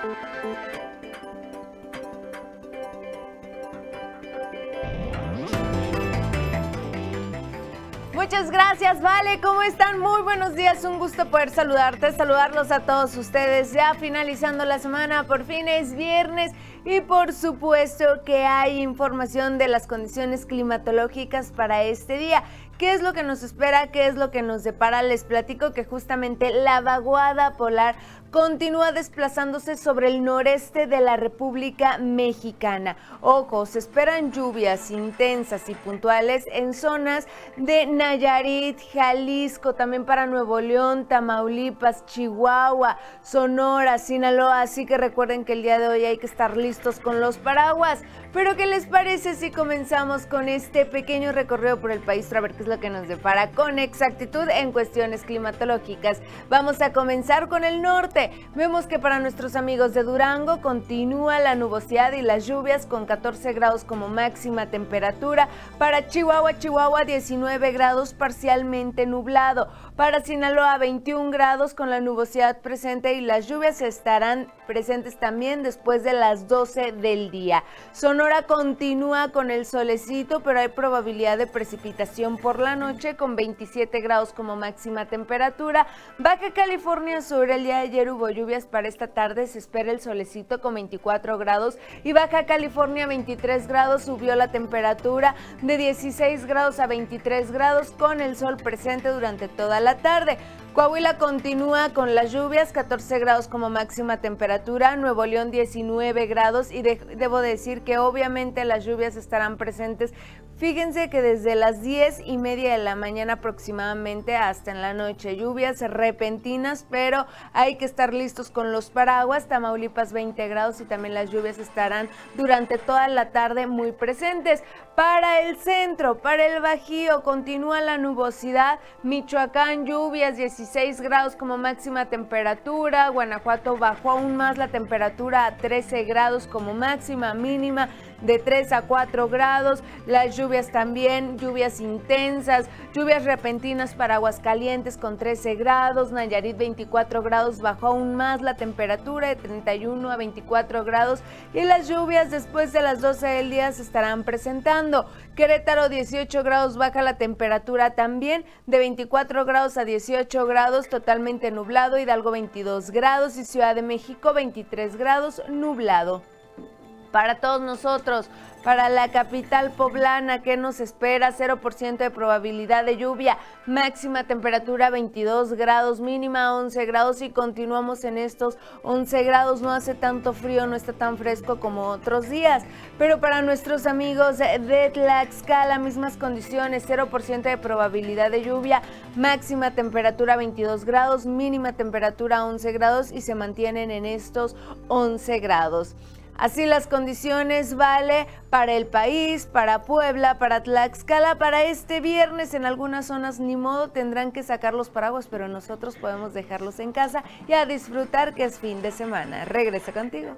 Muchas gracias, Vale, ¿cómo están? Muy buenos días, un gusto poder saludarlos a todos ustedes, ya finalizando la semana, por fin es viernes y por supuesto que hay información de las condiciones climatológicas para este día. ¿Qué es lo que nos espera? ¿Qué es lo que nos depara? Les platico que justamente la vaguada polar continúa desplazándose sobre el noreste de la República Mexicana. Ojo, se esperan lluvias intensas y puntuales en zonas de Nayarit, Jalisco, también para Nuevo León, Tamaulipas, Chihuahua, Sonora, Sinaloa, así que recuerden que el día de hoy hay que estar listos con los paraguas. Pero ¿qué les parece si comenzamos con este pequeño recorrido por el país para ver qué es lo que nos depara con exactitud en cuestiones climatológicas? Vamos a comenzar con el norte. Vemos que para nuestros amigos de Durango continúa la nubosidad y las lluvias con 14 grados como máxima temperatura. Para Chihuahua, 19 grados parcialmente nublado. Para Sinaloa 21 grados con la nubosidad presente y las lluvias estarán presentes también después de las 12 del día. Sonora continúa con el solecito, pero hay probabilidad de precipitación por la noche con 27 grados como máxima temperatura. Baja California Sur, el día de ayer hubo lluvias, para esta tarde se espera el solecito con 24 grados y Baja California 23 grados, subió la temperatura de 16 grados a 23 grados con el sol presente durante toda la tarde. Coahuila continúa con las lluvias, 14 grados como máxima temperatura, Nuevo León 19 grados y debo decir que obviamente las lluvias estarán presentes. Fíjense que desde las 10:30 de la mañana aproximadamente hasta en la noche, lluvias repentinas, pero hay que estar listos con los paraguas. Tamaulipas 20 grados y también las lluvias estarán durante toda la tarde muy presentes. Para el centro, para el Bajío, continúa la nubosidad. Michoacán, lluvias, 16 grados como máxima temperatura. Guanajuato bajó aún más la temperatura a 13 grados como máxima, mínima de 3 a 4 grados. Las lluvias también, lluvias intensas, lluvias repentinas para Aguascalientes con 13 grados. Nayarit 24 grados, bajó aún más la temperatura de 31 a 24 grados. Y las lluvias después de las 12 del día se estarán presentando. Querétaro 18 grados, baja la temperatura también de 24 grados a 18 grados, totalmente nublado. Hidalgo 22 grados y Ciudad de México 23 grados, nublado. Para todos nosotros, para la capital poblana, ¿qué nos espera? 0% de probabilidad de lluvia, máxima temperatura 22 grados, mínima 11 grados y continuamos en estos 11 grados. No hace tanto frío, no está tan fresco como otros días. Pero para nuestros amigos de Tlaxcala, mismas condiciones, 0% de probabilidad de lluvia, máxima temperatura 22 grados, mínima temperatura 11 grados y se mantienen en estos 11 grados. Así las condiciones, Vale, para el país, para Puebla, para Tlaxcala, para este viernes. En algunas zonas ni modo, tendrán que sacar los paraguas, pero nosotros podemos dejarlos en casa y a disfrutar que es fin de semana. Regreso contigo.